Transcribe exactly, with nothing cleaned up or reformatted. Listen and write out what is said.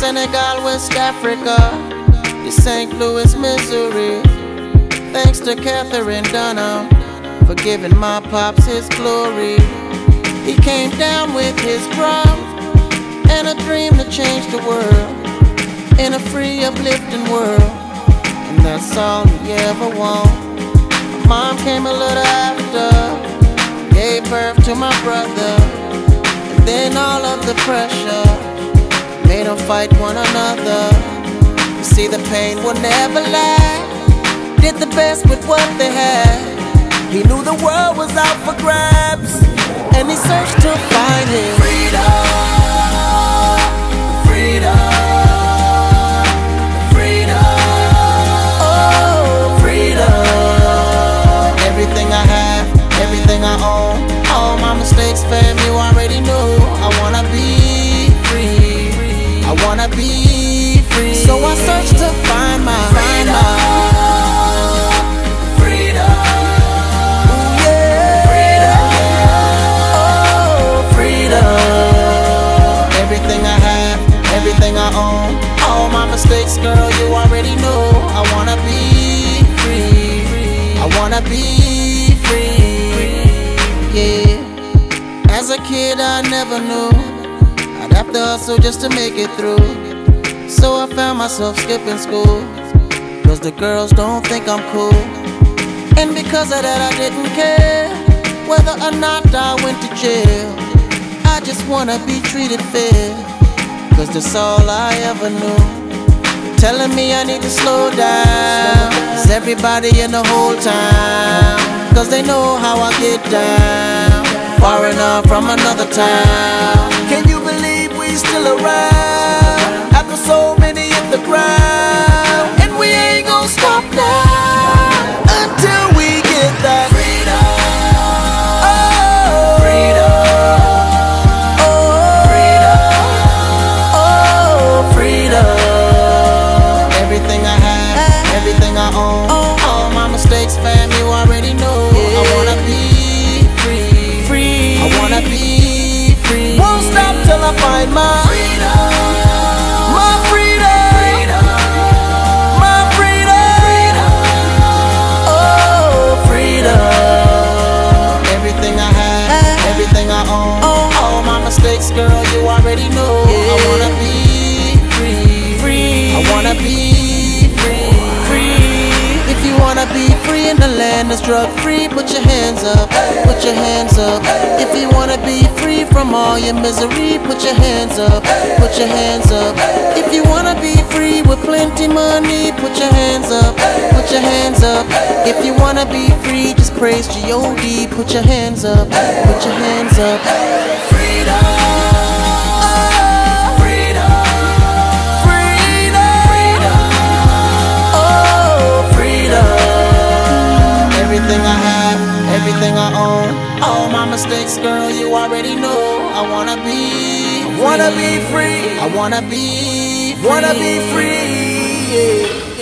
Senegal, West Africa, to Saint Louis, Missouri. Thanks to Catherine Dunham for giving my pops his glory. He came down with his drum and a dream to change the world in a free, uplifting world, and that's all he ever wanted. Mom came a little after, gave birth to my brother, and then all of the pressure made them fight one another. You see, the pain will never last. Did the best with what they had. He knew the world was out for grabs, and he searched to find his freedom, freedom, freedom, oh, freedom. Everything I have, everything I own, all my mistakes, fam, you already know. I wanna be free, I wanna be free. So I search to find my freedom, freedom, ooh, yeah, freedom, oh, freedom. Everything I have, everything I own, all my mistakes, girl, you already know. I wanna be free, I wanna be free, yeah. As a kid I never knew I'd have to hustle just to make it through. So I found myself skipping school, cause the girls don't think I'm cool. And because of that I didn't care whether or not I went to jail. I just wanna be treated fair, cause that's all I ever knew. Telling me I need to slow down, cause everybody in the whole town, cause they know how I get down, far enough from another town. Can you believe we still around, after so many hit the ground? And we ain't gonna stop now until we get that freedom, oh, freedom, oh, freedom, oh, freedom. Everything I have, everything I own, all my mistakes, fam, you already know. I wanna be free, free, I wanna be free. Won't stop till I find my freedom, my freedom, my freedom, oh, freedom. Everything I have, everything I own, all my mistakes, girl, you already know. I wanna be free, free, I wanna be free, free. If you wanna be free in the land that's drug free, put your hands up, put your hands up. If you wanna be free from all your misery, put your hands up, put your hands up. If you wanna be free with plenty money, put your hands up, put your hands up. If you wanna be free, just praise G O D, put your hands up, put your hands up. Freedom. Everything I have, everything I own, all my mistakes, girl, you already know. I wanna be free, I wanna be free, I wanna be free, wanna be free, yeah.